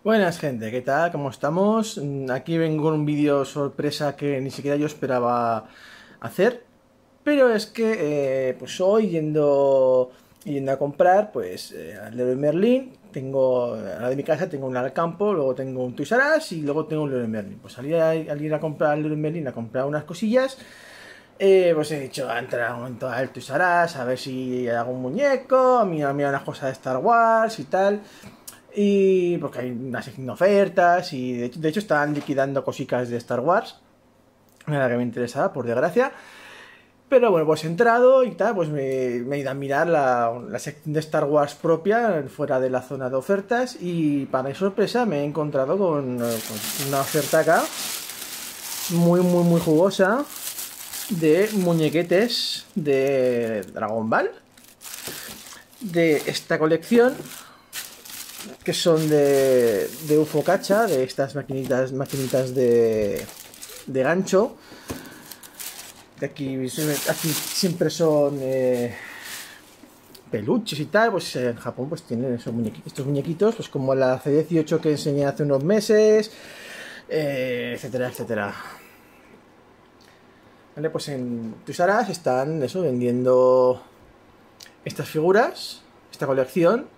Buenas gente, ¿qué tal? ¿Cómo estamos? Aquí vengo con un vídeo sorpresa que ni siquiera yo esperaba hacer, pero es que pues hoy yendo a comprar pues al Leroy Merlin, tengo al de mi casa tengo un Alcampo, luego tengo un Toys R Us y luego tengo un Leroy Merlin. Pues al ir a comprar al Leroy Merlin a comprar unas cosillas, pues he dicho, a entrar un momento al Toys R Us a ver si hago un muñeco, mira unas cosas de Star Wars y tal. Y porque hay una sección de ofertas y de hecho están liquidando cositas de Star Wars. Nada que me interesaba, por desgracia. Pero bueno, pues he entrado y tal, pues me he ido a mirar la sección de Star Wars propia, fuera de la zona de ofertas. Y para mi sorpresa me he encontrado con una oferta acá, muy jugosa, de muñequetes de Dragon Ball. De esta colección, que son de UFO Cacha, de estas maquinitas de gancho. Aquí siempre son peluches y tal. Pues en Japón pues tienen estos muñequitos, pues como la C18 que enseñé hace unos meses, etcétera, etcétera. Vale, pues en Toys R Us están vendiendo estas figuras, esta colección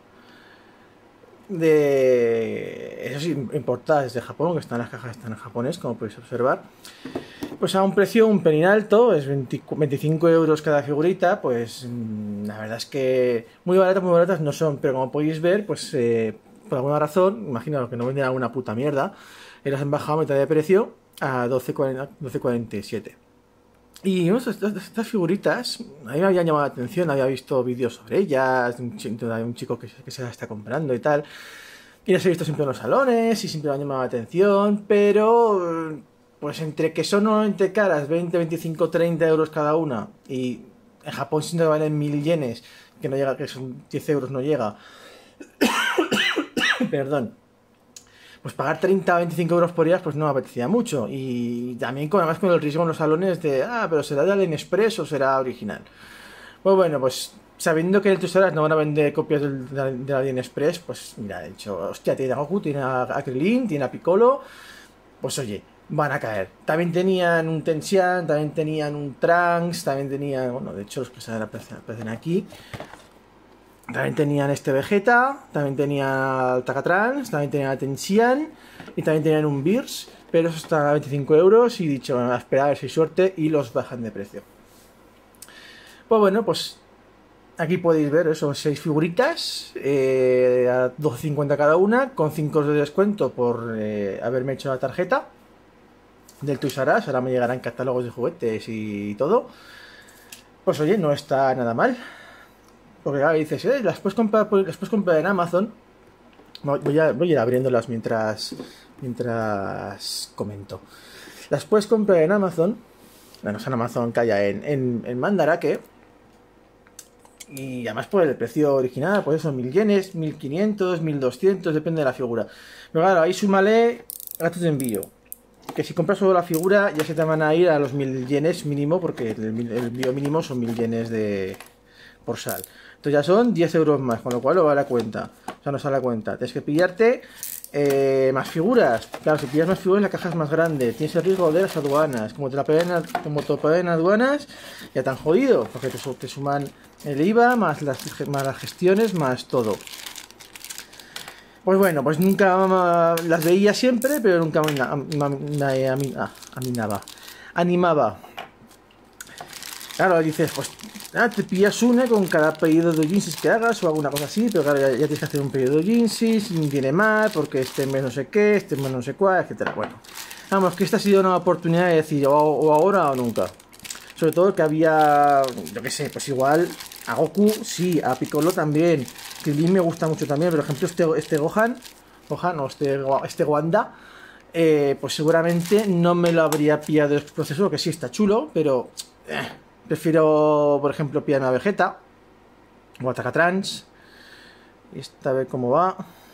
eso sí, importadas desde Japón, que las cajas están en japonés, como podéis observar, pues a un precio un pelín alto, es 25 euros cada figurita. Pues la verdad es que muy baratas no son, pero como podéis ver, pues por alguna razón, imagino que no venden alguna puta mierda, las han bajado a mitad de precio a 12,47. Y estas figuritas a mí me habían llamado la atención, había visto vídeos sobre ellas, de un chico que se las está comprando y tal. Y las he visto siempre en los salones y siempre me han llamado la atención, pero pues entre que son normalmente caras, 20, 25, 30 euros cada una, y en Japón siempre valen 1000 yenes, que no llega, que son 10 euros, no llega. Perdón. Pues pagar 30 o 25 euros por ellas pues no me apetecía mucho. Y también además con el riesgo en los salones de, pero será de AliExpress o será original. Pues bueno, pues sabiendo que en el Toys R Us no van a vender copias del AliExpress, pues mira, he dicho, hostia, tiene a Goku, tiene a Krillin, tiene a Piccolo, pues oye, van a caer. También tenían un Tensian, también tenían un Trunks, también tenían, bueno, de hecho los que aparecen aquí. También tenían este Vegeta, también tenían al Takatrans, también tenían a Tensian y también tenían un Beers, pero eso está a 25 euros y he dicho, a esperar a ver si hay suerte y los bajan de precio. Pues bueno, pues aquí podéis ver eso, 6 figuritas a 12,50 cada una, con 5 de descuento por haberme hecho la tarjeta del Toys R Us. Ahora me llegarán catálogos de juguetes y todo. Pues oye, no está nada mal. Porque claro, dices, las puedes comprar en Amazon. Voy a ir abriéndolas mientras comento. Las puedes comprar en Amazon. Bueno, en Amazon, calla, en Mandarake. Y además por el precio original, pues eso, 1000 yenes, 1500, 1200, depende de la figura. Pero claro, ahí súmale gastos de envío. Que si compras solo la figura, ya se te van a ir a los 1000 yenes mínimo, porque el envío mínimo son 1000 yenes por sal. Entonces ya son 10 euros más, con lo cual no va a la cuenta. O sea, no sale a la cuenta. Tienes que pillarte más figuras. Claro, si pillas más figuras, la caja es más grande. Tienes el riesgo de las aduanas. Como te paguen aduanas, ya te han jodido. Porque te suman el IVA, más las gestiones, más todo. Pues bueno, pues nunca las veía siempre, pero nunca me animaba. Claro, dices, pues te pillas una con cada pedido de jeans que hagas o alguna cosa así, pero claro, ya tienes que hacer un pedido de jeans, y viene mal, porque este mes no sé qué, este mes no sé cuál, etcétera. Bueno, vamos, que esta ha sido una oportunidad de decir o ahora o nunca. Sobre todo que había, yo qué sé, pues igual a Goku sí, a Piccolo también, Krillin me gusta mucho también. Por ejemplo, este Gohan o este Wanda, pues seguramente no me lo habría pillado el proceso, que sí está chulo, pero prefiero, por ejemplo, pillarme a Vegeta o a Takatrans. Y esta, a ver cómo va.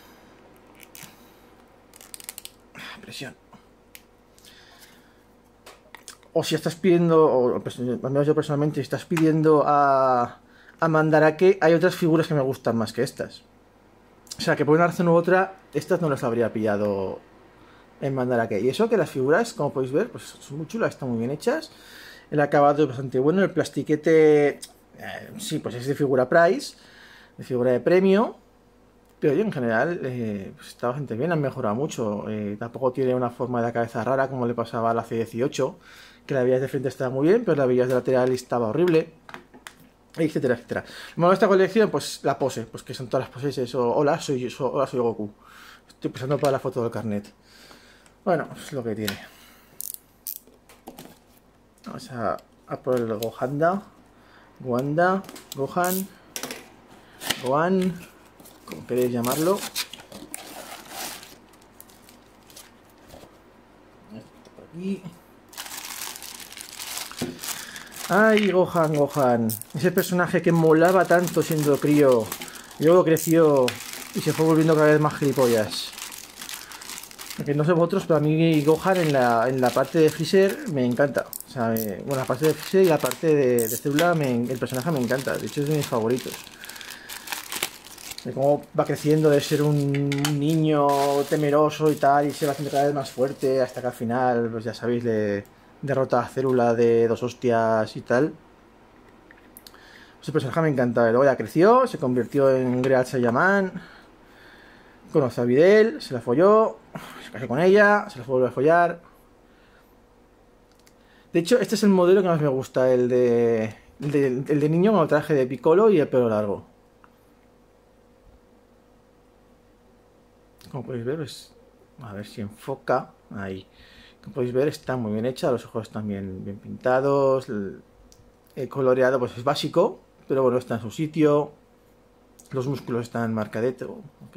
Presión. O si estás pidiendo, o al menos yo personalmente, si estás pidiendo a Mandarake, hay otras figuras que me gustan más que estas. O sea, que por una razón u otra, estas no las habría pillado en Mandarake. Y eso que las figuras, como podéis ver, pues son muy chulas, están muy bien hechas. El acabado es bastante bueno, el plastiquete, sí, pues es de figura Price, de figura de premio. Pero en general pues está bastante bien, han mejorado mucho. Tampoco tiene una forma de la cabeza rara como le pasaba a la C18, que la veías de frente estaba muy bien, pero la veías de lateral y estaba horrible, etcétera, etcétera. Lo malo de esta colección, pues la pose, pues que son todas las poses eso, hola, soy Goku. Estoy pensando para la foto del carnet. Bueno, es lo que tiene. Vamos a por el Gohanda, Gohan, Gohan, como queréis llamarlo. Esto por aquí. Ay, Gohan. Ese personaje que molaba tanto siendo crío. Y luego creció y se fue volviendo cada vez más gilipollas. Que no sé vosotros, pero a mí Gohan en la parte de Freezer me encanta. O sea, bueno, la parte de Freezer y la parte de Célula, el personaje me encanta. De hecho, es de mis favoritos. De cómo va creciendo de ser un niño temeroso y tal, y se va haciendo cada vez más fuerte, hasta que al final, pues ya sabéis, le derrota a Célula de 2 hostias y tal. Ese personaje me encanta. Luego ya creció, se convirtió en Great Saiyaman. Conoce a Videl, se la folló, se casó con ella, se la volvió a follar. De hecho, este es el modelo que más me gusta, el de niño con el traje de Piccolo y el pelo largo. Como podéis ver, pues, a ver si enfoca, ahí. Como podéis ver, está muy bien hecha, los ojos están bien pintados, el coloreado pues es básico, pero bueno, está en su sitio. Los músculos están marcadetos,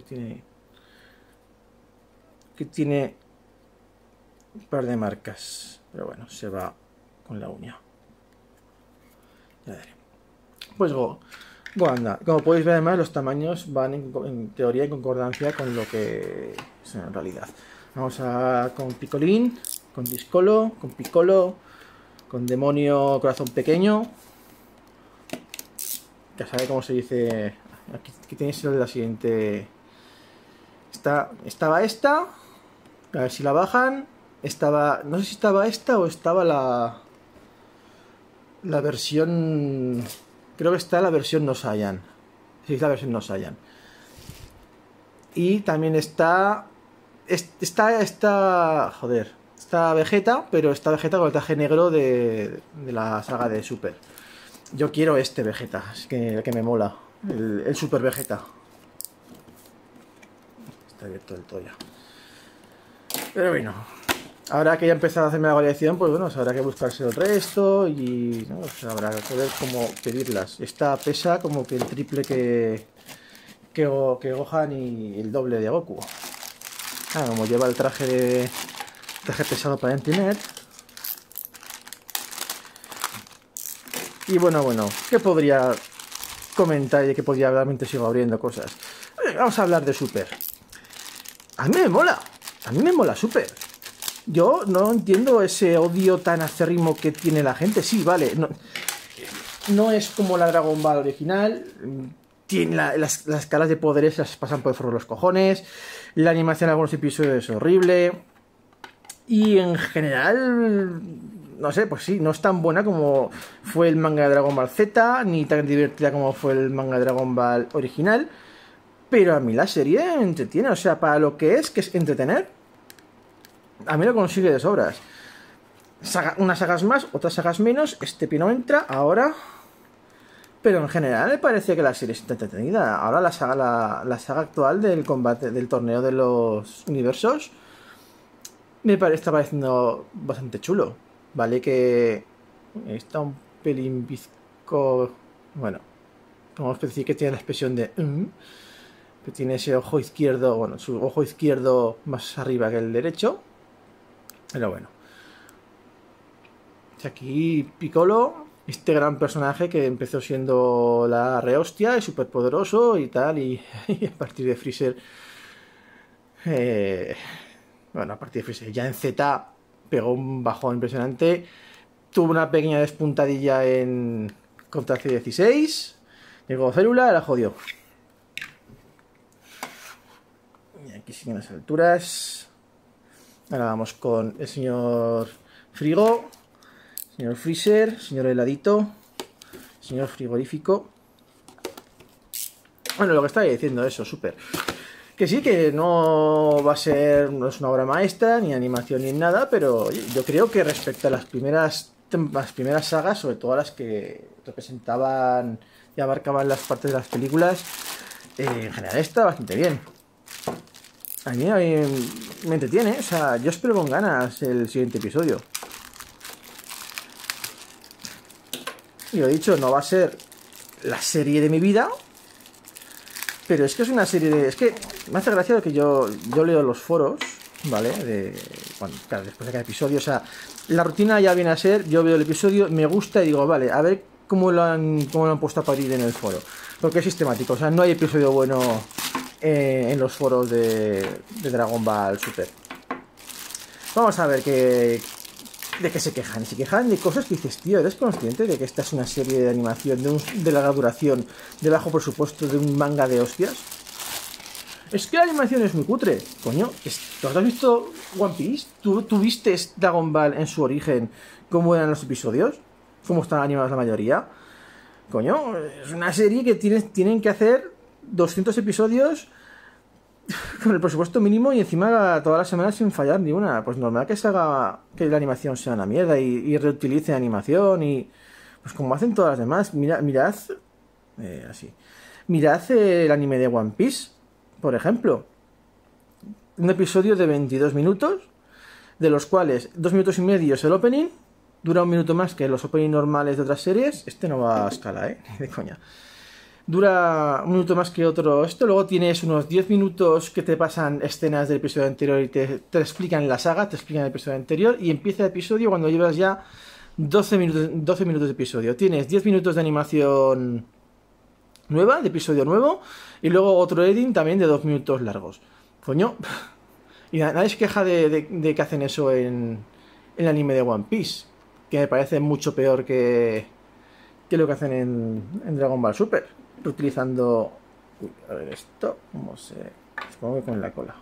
que tiene un par de marcas, pero bueno, se va con la uña. Ya veré. Pues Gohan, como podéis ver, además los tamaños van en teoría en concordancia con lo que es en realidad. Vamos con Picolín, con Discolo, con Piccolo, con Demonio Corazón Pequeño. Ya sabe cómo se dice. Aquí tenéis la siguiente. Estaba esta. A ver si la bajan. No sé si estaba esta o estaba la versión. Creo que está la versión No Saiyan. Sí, es la versión No Saiyan. Y también está. Joder. Está Vegeta, pero está Vegeta con el traje negro de la saga de Super. Yo quiero este Vegeta, es que me mola. El Super Vegeta. Está abierto del todo ya. Pero bueno, ahora que ya he empezado a hacerme la colección, pues bueno, habrá que buscarse el resto y ¿no? Pues habrá que ver cómo pedirlas. Esta pesa como que el triple que Gohan y el doble de Goku. Ah, como lleva el traje pesado para imprimir. Y bueno, ¿qué podría comentar y qué podría hablar mientras sigo abriendo cosas? Vamos a hablar de Super. A mí me mola Super. Yo no entiendo ese odio tan acérrimo que tiene la gente. Sí, vale, no es como la Dragon Ball original. Tiene las caras de poderes las pasan por el forro de los cojones. La animación en algunos episodios es horrible. Y en general, no sé, pues sí, no es tan buena como fue el manga de Dragon Ball Z, ni tan divertida como fue el manga de Dragon Ball original. Pero a mí la serie me entretiene, o sea, para lo que es entretener, a mí lo consigue de sobras. Unas sagas más, otras sagas menos, este pino entra ahora. Pero en general me parece que la serie está entretenida. Ahora la saga actual del combate, del torneo de los universos, está pareciendo bastante chulo. Vale que está un pelín bizco. Bueno, vamos a decir que tiene la expresión de que tiene ese ojo izquierdo, bueno, su ojo izquierdo más arriba que el derecho. Pero bueno. Aquí Piccolo, este gran personaje que empezó siendo la rehostia, es súper poderoso y tal, y a partir de Freezer, bueno, a partir de Freezer, ya en Z pegó un bajón impresionante, tuvo una pequeña despuntadilla contra C16, llegó Célula, la jodió. aquí siguen las alturas. Ahora vamos con el señor Frigo, señor Freezer, señor Heladito, señor Frigorífico. Bueno, lo que estaba diciendo, eso, súper. Que sí, que no va a ser, no es una obra maestra, ni animación ni nada, pero yo creo que respecto a las primeras sagas, sobre todo las que representaban y abarcaban las partes de las películas, en general está bastante bien. A mí me entretiene, o sea, yo espero con ganas el siguiente episodio. Y lo he dicho, no va a ser la serie de mi vida, pero es que es una serie de... Es que me hace gracia que yo leo los foros, ¿vale? Claro, después de cada episodio, o sea, la rutina ya viene a ser, yo veo el episodio, me gusta y digo, vale, a ver cómo lo han puesto a parir en el foro. Porque es sistemático, o sea, no hay episodio bueno en los foros de Dragon Ball Super. Vamos a ver de qué se quejan. Se quejan de cosas que dices, tío, ¿eres consciente de que esta es una serie de animación de larga duración, de bajo presupuesto, de un manga de hostias? Es que la animación es muy cutre. Coño, ¿tú has visto One Piece? ¿Tú viste Dragon Ball en su origen? ¿Cómo eran los episodios? ¿Cómo están animados la mayoría? Coño, es una serie que tienen que hacer 200 episodios con el presupuesto mínimo y encima todas las semanas sin fallar ni una. Pues normal que que la animación sea una mierda y reutilice animación y... Pues como hacen todas las demás. Mirad así. Mirad el anime de One Piece, por ejemplo. Un episodio de 22 minutos, de los cuales 2 minutos y medio es el opening. Dura 1 minuto más que los openings normales de otras series. Este no va a escala, de coña. Dura 1 minuto más que otro esto. Luego tienes unos 10 minutos que te pasan escenas del episodio anterior y te explican la saga, te explican el episodio anterior. Y empieza el episodio cuando llevas ya 12 minutos de episodio. Tienes 10 minutos de animación nueva, de episodio nuevo. Y luego otro editing también de 2 minutos largos. Coño. Y nadie se queja de que hacen eso en el anime de One Piece. Que me parece mucho peor que lo que hacen en Dragon Ball Super. Utilizando... Uy, a ver esto, ¿cómo se...? Supongo que con la cola.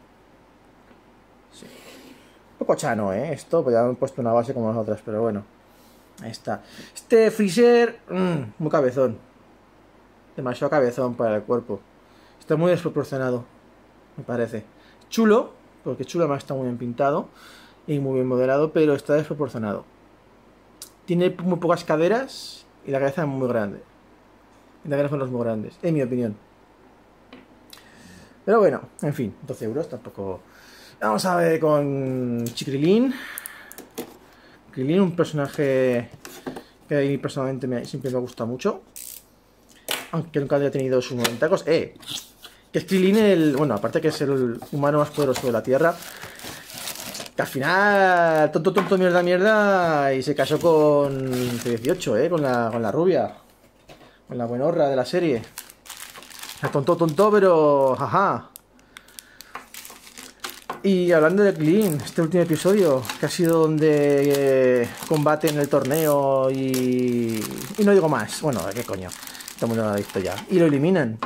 Sí. Un poco chano, esto, pues ya me han puesto una base como las otras, pero bueno. Ahí está. Este Freezer, muy cabezón. Demasiado cabezón para el cuerpo. Está muy desproporcionado, me parece. Chulo, porque chulo además está muy bien pintado y muy bien modelado, pero está desproporcionado. Tiene muy pocas caderas y la cabeza es muy grande. Y las caderas son los muy grandes, en mi opinión. Pero bueno, en fin, 12 euros tampoco... Vamos a ver con Krillin. Krillin, un personaje que a mí personalmente siempre me gusta mucho. Aunque nunca haya tenido sus momentos. Que es Krillin bueno, aparte que es el humano más poderoso de la Tierra. Que al final, tonto, mierda, y se casó con 18, con la rubia. Con la buenorra de la serie. Tonto, pero... Jaja. Y hablando de Krillin, este último episodio, que ha sido donde combate en el torneo y no digo más. Bueno, ¿qué coño? Todo el mundo lo ha visto ya. Y lo eliminan.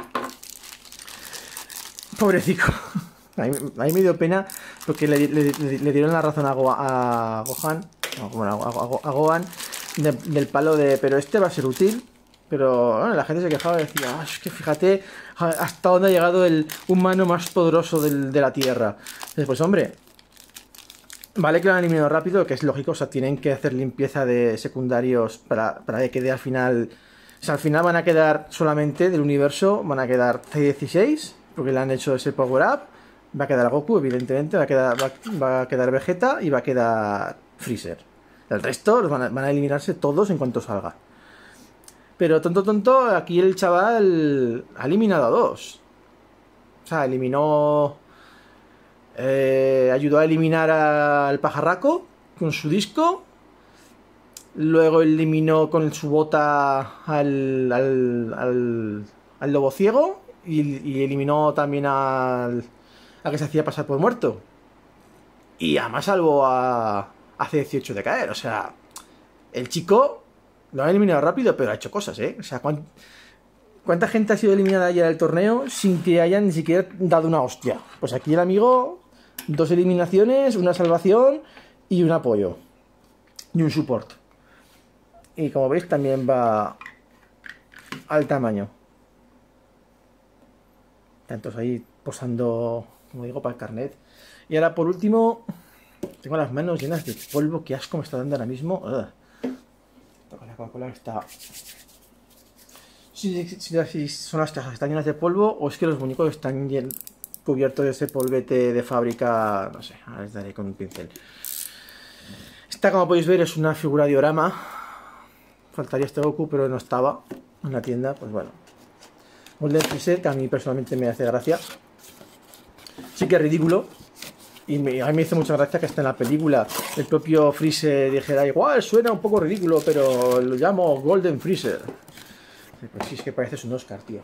Pobrecito. A mí me dio pena porque le dieron la razón a Gohan. No, bueno, a Gohan del palo de... Pero este va a ser útil. Pero bueno, la gente se quejaba y decía, es que fíjate hasta dónde ha llegado el humano más poderoso de la Tierra. Entonces, pues hombre, vale que lo han eliminado rápido, que es lógico, o sea, tienen que hacer limpieza de secundarios para que quede al final... O sea, al final van a quedar solamente del universo, van a quedar C16, porque le han hecho ese power-up, va a quedar Goku, evidentemente, va a quedar Vegeta y va a quedar Freezer. El resto van a eliminarse todos en cuanto salga. Pero tonto, aquí el chaval ha eliminado a 2. O sea, eliminó... ayudó a eliminar al pajarraco con su disco. Luego eliminó con su bota al lobo ciego. Y eliminó también al que se hacía pasar por muerto. Y además salvó a C18 de caer. O sea, el chico... Lo han eliminado rápido, pero ha hecho cosas, O sea, ¿Cuánta gente ha sido eliminada ya del torneo sin que hayan ni siquiera dado una hostia? Pues aquí el amigo, 2 eliminaciones, una salvación y un apoyo. Y un support. Y como veis también va al tamaño. Tantos ahí posando, como digo, para el carnet. Y ahora por último, tengo las manos llenas de polvo. Qué asco me está dando ahora mismo. La Coca-Cola está... Si son las cajas, están llenas de polvo o es que los muñecos están cubiertos de ese polvete de fábrica, no sé, ahora les daré con un pincel. Esta, como podéis ver, es una figura diorama. Faltaría este Goku, pero no estaba en la tienda, pues bueno. Golden Freezer, que a mí personalmente me hace gracia. Sí que es ridículo. Y a mí me hizo mucha gracia que hasta en la película el propio Freezer dijera, igual suena un poco ridículo, pero lo llamo Golden Freezer. Pues sí, es que pareces un Oscar, tío.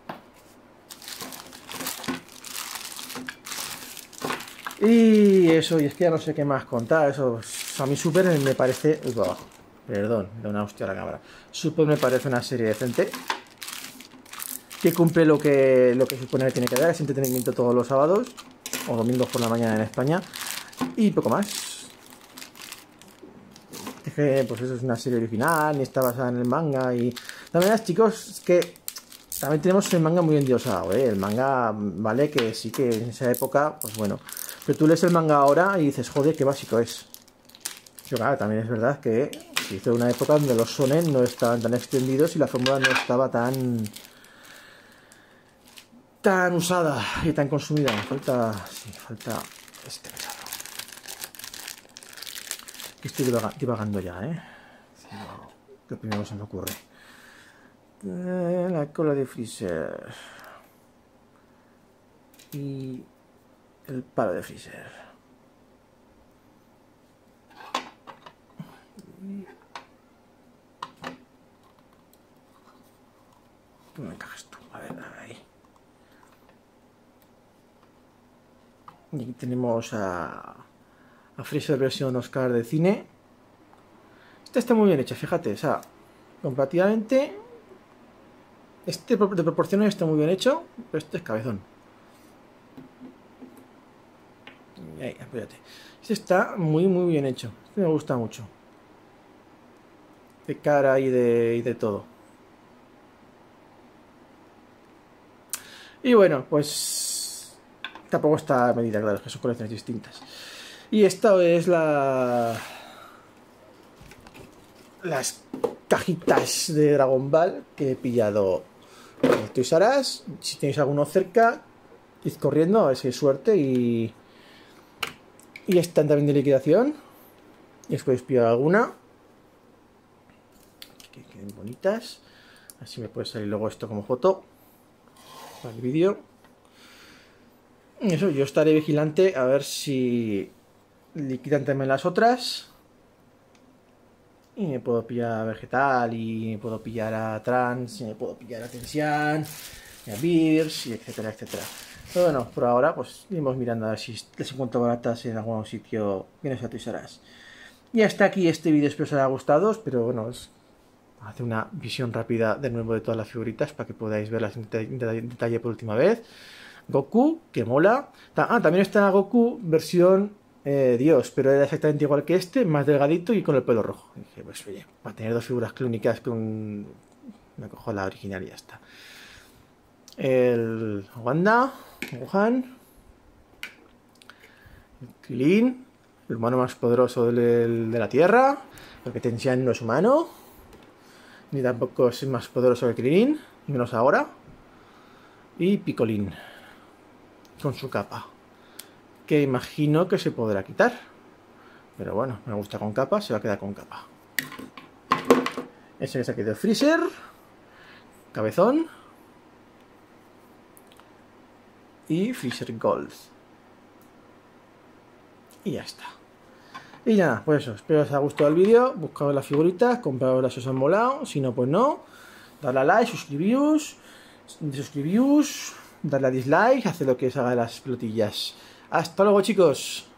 Y eso, y es que ya no sé qué más contar. Eso, a mí Super me parece... perdón, da una hostia a la cámara. Super me parece una serie decente. Que cumple lo que supone que tiene que dar. Es entretenimiento todos los sábados. O domingos por la mañana en España. Y poco más. Es que, pues eso es una serie original. Ni está basada en el manga. Y la verdad, chicos, es que también tenemos el manga muy endiosado, ¿eh? El manga, vale, que sí que en esa época, pues bueno. Pero tú lees el manga ahora y dices, joder, qué básico es. Pero claro, también es verdad que se hizo una época donde los shonen no estaban tan extendidos y la fórmula no estaba tan usada y tan consumida. Falta este pesado. Estoy divagando ya, ¿eh? ¿Qué primero se me ocurre? La cola de Freezer y el palo de Freezer. ¿Dónde me encajas tú? A ver, ahí. Y aquí tenemos a Freezer versión Oscar de cine. Esta está muy bien hecha, fíjate, o sea, comparativamente este de proporciones está muy bien hecho, pero este es cabezón. Ahí, espérate. Este está muy bien hecho. Este me gusta mucho. De cara y de todo. Y bueno, pues tampoco está a medida, claro, que son colecciones distintas. Y esta es las cajitas de Dragon Ball que he pillado en Toys R Us. Si tenéis alguno cerca, id corriendo a ver si hay suerte y están también de liquidación. Y os podéis pillar alguna. Que queden bonitas. Así me puede salir luego esto como foto para el vídeo. Eso, yo estaré vigilante a ver si liquidan también las otras. Y me puedo pillar a Vegetal, y me puedo pillar a Trans, y me puedo pillar a Tensian, y a Beers, y etcétera, etcétera. Pero bueno, por ahora pues iremos mirando a ver si les encuentro baratas en algún sitio que no sea Toys R Us. Y hasta aquí este vídeo, espero os haya gustado, pero bueno, hace una visión rápida de nuevo de todas las figuritas para que podáis verlas en detalle por última vez. Goku, que mola. También está Goku versión Dios, pero era exactamente igual que este, más delgadito y con el pelo rojo. Y dije, pues oye, para tener dos figuras clónicas me cojo la original y ya está. El Wanda, Gohan, el Krillin, el humano más poderoso de la Tierra, porque Tensian no es humano, ni tampoco es más poderoso que Krillin, menos ahora, y Picolín, con su capa, que imagino que se podrá quitar, pero bueno, me gusta con capa, se va a quedar con capa. Ese es aquí del Freezer, cabezón, y Freezer Gold. Y ya está. Y nada, pues eso, espero que os haya gustado el vídeo, buscaos las figuritas, compraoslas si os han molado, si no pues no, darle a like, suscribíos, darle a dislike, haced lo que os haga de las pelotillas. Hasta luego, chicos.